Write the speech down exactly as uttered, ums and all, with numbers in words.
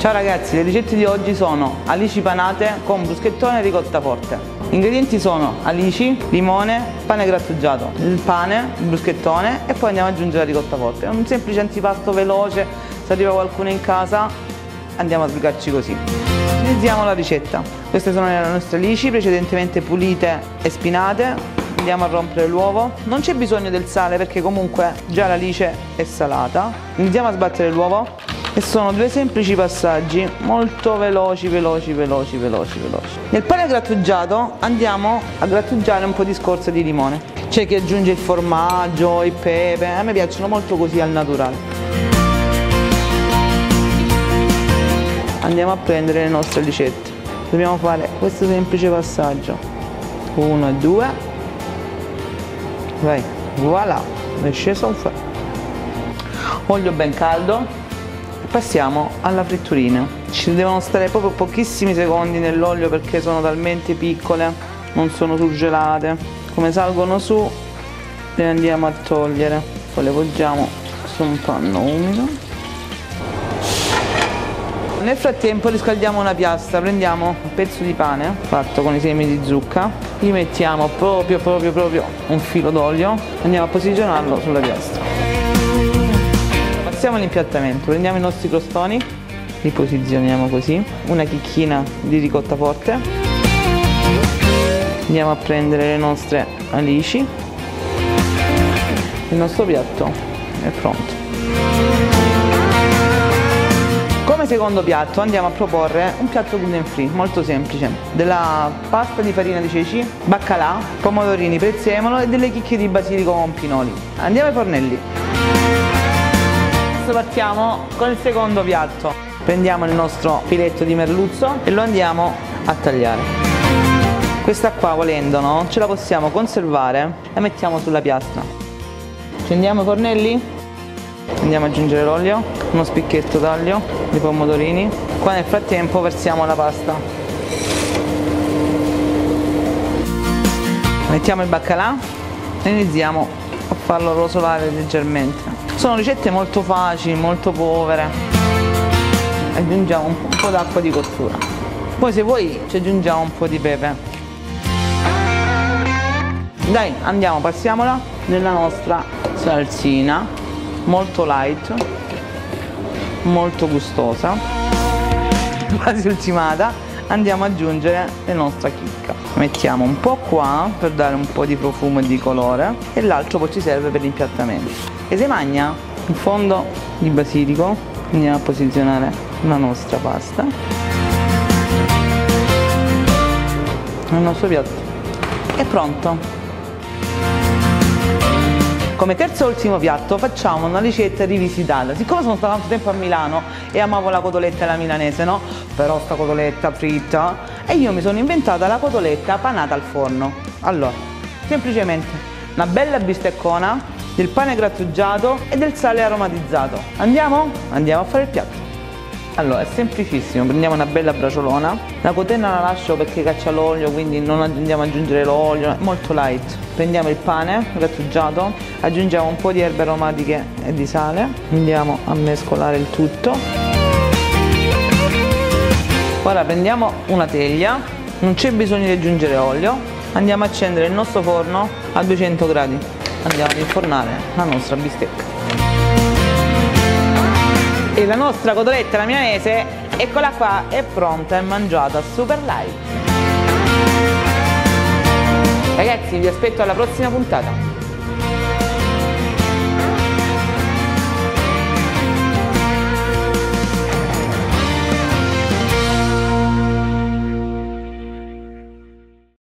Ciao ragazzi, le ricette di oggi sono alici panate con bruschettone e ricotta forte. Gli ingredienti sono alici, limone, pane grattugiato, il pane, il bruschettone e poi andiamo ad aggiungere la ricotta forte. È un semplice antipasto veloce, se arriva qualcuno in casa andiamo a sbrigarci così. Iniziamo la ricetta. Queste sono le nostre alici precedentemente pulite e spinate. Andiamo a rompere l'uovo. Non c'è bisogno del sale perché comunque già l'alice è salata. Iniziamo a sbattere l'uovo e sono due semplici passaggi molto veloci, veloci, veloci, veloci, veloci. Nel pane grattugiato andiamo a grattugiare un po' di scorza di limone. C'è chi aggiunge il formaggio, il pepe, a me piacciono molto così al naturale. Andiamo a prendere le nostre alicette. Dobbiamo fare questo semplice passaggio. Uno e due. Vai, voilà, è sceso un po'. Olio ben caldo. Passiamo alla fritturina. Ci devono stare proprio pochissimi secondi nell'olio perché sono talmente piccole, non sono surgelate. Come salgono su le andiamo a togliere. Poi le poggiamo su un panno umido. Nel frattempo riscaldiamo una piastra, prendiamo un pezzo di pane fatto con i semi di zucca, gli mettiamo proprio proprio proprio un filo d'olio, andiamo a posizionarlo sulla piastra. Passiamo all'impiattamento, prendiamo i nostri crostoni, li posizioniamo così, una chicchina di ricotta forte, andiamo a prendere le nostre alici, il nostro piatto è pronto. Come secondo piatto andiamo a proporre un piatto gluten free, molto semplice, della pasta di farina di ceci, baccalà, pomodorini, prezzemolo e delle chicche di basilico con pinoli. Andiamo ai fornelli. Adesso partiamo con il secondo piatto. Prendiamo il nostro filetto di merluzzo e lo andiamo a tagliare. Questa qua volendo, no? Ce la possiamo conservare e la mettiamo sulla piastra. Accendiamo i fornelli. Andiamo ad aggiungere l'olio, uno spicchetto d'aglio, di pomodorini. Qua nel frattempo versiamo la pasta. Mettiamo il baccalà e iniziamo a farlo rosolare leggermente. Sono ricette molto facili, molto povere. Aggiungiamo un po' d'acqua di cottura. Poi se vuoi ci aggiungiamo un po' di pepe. Dai, andiamo, passiamola nella nostra salsina. Molto light, molto gustosa, quasi ultimata. Andiamo ad aggiungere la nostra chicca. Mettiamo un po' qua per dare un po' di profumo e di colore e l'altro poi ci serve per l'impiattamento. E se magna in fondo di basilico, andiamo a posizionare la nostra pasta. Il nostro piatto è pronto. Come terzo e ultimo piatto facciamo una ricetta rivisitata. Siccome sono stato tanto tempo a Milano e amavo la cotoletta alla milanese, no? Però sta cotoletta fritta, e io mi sono inventata la cotoletta panata al forno. Allora, semplicemente una bella bisteccona, del pane grattugiato e del sale aromatizzato. Andiamo? Andiamo a fare il piatto. Allora, è semplicissimo, prendiamo una bella braciolona, la cotenna la lascio perché caccia l'olio, quindi non andiamo ad aggiungere l'olio, è molto light. Prendiamo il pane grattugiato, aggiungiamo un po' di erbe aromatiche e di sale, andiamo a mescolare il tutto. Ora prendiamo una teglia, non c'è bisogno di aggiungere olio, andiamo a accendere il nostro forno a duecento gradi, andiamo ad infornare la nostra bistecca. E la nostra cotoletta alla milanese, eccola qua, è pronta e mangiata super light. Ragazzi, vi aspetto alla prossima puntata.